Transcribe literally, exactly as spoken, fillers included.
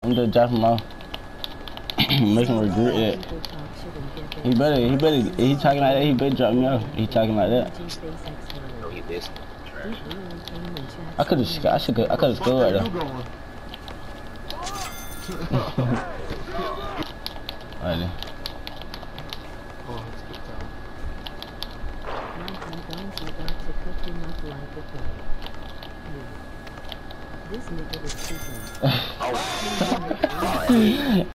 I'm just dropping him off. Make him regret it. He better, he better, he talking like that, he better drop me off. He talking like that. No, he this. I could have, I should, I could have scored right there. Alright then. This nigga is stupid.